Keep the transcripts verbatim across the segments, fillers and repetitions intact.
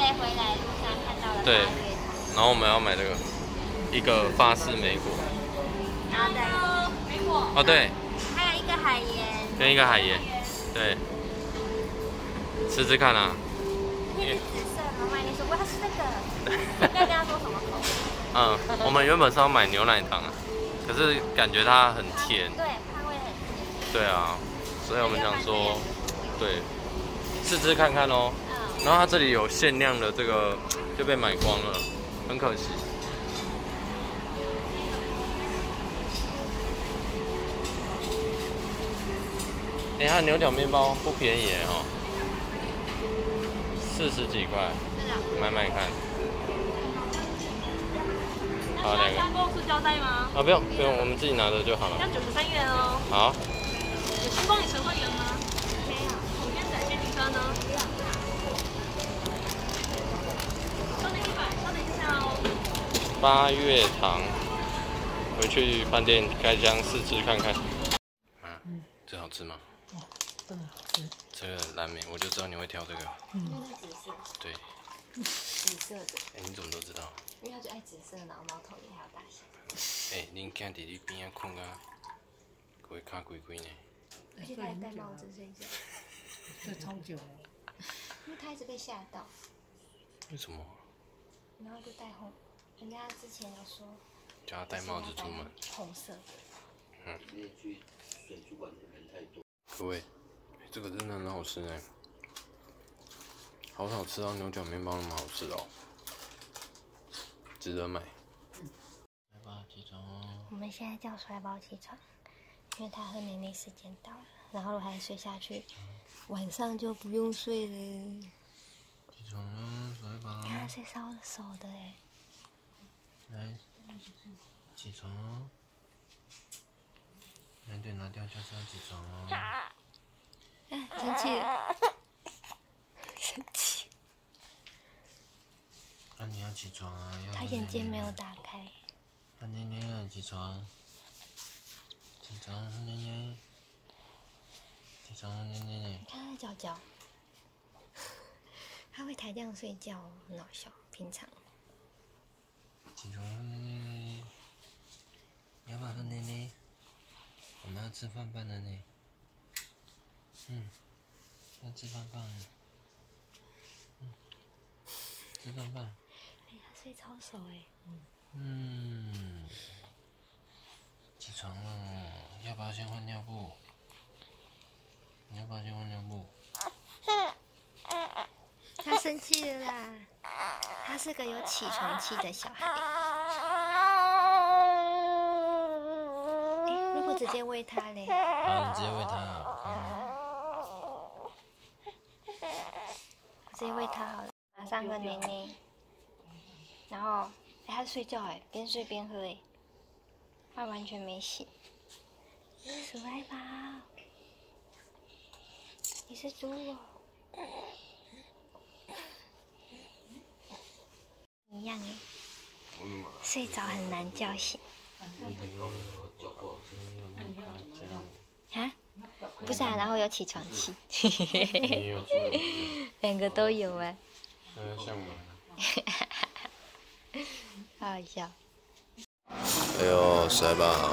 回来路上看到了对， 八月糖， 然后我们要买这个一个法式莓果， 然后再莓果。 哦对， 还有一个海盐， 跟一个海盐，对，吃吃看啊。 那是紫色，妈妈你说我要吃这个，要跟他说什么口味？ 嗯，我们原本是要买牛奶糖啊，可是感觉它很甜。 对，它会很甜。 对啊，所以我们想说，对，试吃看看哦。 嗯。 然后它这里有限量的这个就被买光了，很可惜。哎，它牛角面包不便宜哦，四十几块，买买看。好，两个。 加购塑胶袋吗？ 啊，不用不用，我们自己拿着就好了。 要九十三元哦。 好。 有星光影城会员吗？ 没有。 统一仔电瓶车呢？不要。稍等一百，稍等一下哦。 八月糖，回去饭店该将试吃看看。啊，这好吃吗？ 哦，真的好吃。 这个蓝莓，我就知道你会挑这个。 嗯。那是紫色。 对。 紫色的。 哎，你怎么都知道？ 因为他就爱紫色，然后猫头鹰还有大象。 哎，恁囝伫你边仔困啊，规卡规规呢。 而且他还戴帽子睡觉。 睡超久了。 因为他一直被吓到。 为什么？ 然后就戴红，人家之前有说。 叫他戴帽子出门。 红色的。 嗯。各位，这个真的很好吃哎，好好吃哦，牛角面包那么好吃哦，值得买。来吧，起床哦。 我们现在叫衰宝起床，因为他喝奶奶时间到了，然后我还睡下去，晚上就不用睡了。 起床了，衰宝。 看他睡烧手的哎。 来，起床哦。两点拿掉就是要起床哦。 哎，生气了，生气。 那、啊、你要起床啊！要他眼睛没有打开。 啊，奶奶啊，起床！起床，奶奶！起床，奶奶！ 你看他的脚脚，他会抬这样睡觉，很好笑。平常。 起床，奶奶！要不要喝奶奶？我们要吃饭饭了呢。嗯，要吃饭饭了。嗯，吃饭饭。 哎，他睡超熟哎。 嗯。起床了，要不要先换尿布？你要不要先换尿布？ 他生气了啦！他是个有起床气的小孩。哎，如果直接喂他嘞？ 好，你直接喂他好。 我直接喂他好了，马上喝奶奶。然后，哎，他睡觉哎，边睡边喝哎，他完全没醒。鼠来宝，你是猪哦。一样哎，睡着很难叫醒。啊？不是啊，然后有起床气，两个都有哎。 呃，像吗？ 好好笑。 哎呦，帅吧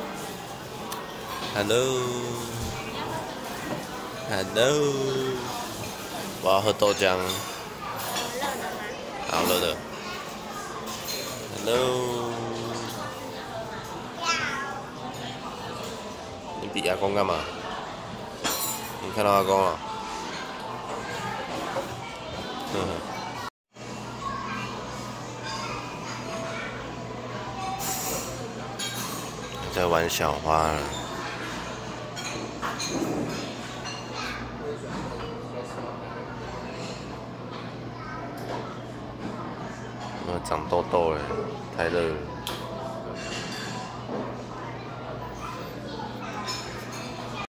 ？Hello，Hello， 我要喝豆浆。好热的。Hello， 你比阿公干嘛？你看到阿公了？嗯。在玩小花了。呃，长痘痘了，太热了。